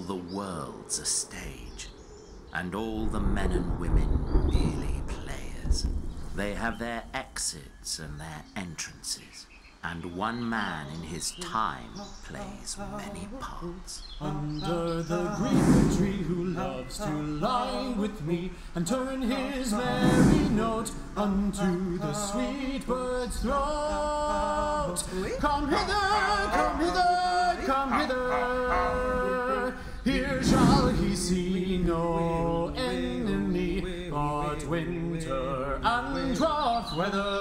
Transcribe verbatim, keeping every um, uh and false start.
the world's a stage, and all the men and women merely players. They have their exits and their entrances, and one man in his time plays many parts. Under the green tree who loves to lie with me and turn his merry note unto the sweet bird's throat. Come hither, come hither, come hither. Here shall he see no enemy, but winter and rough weather.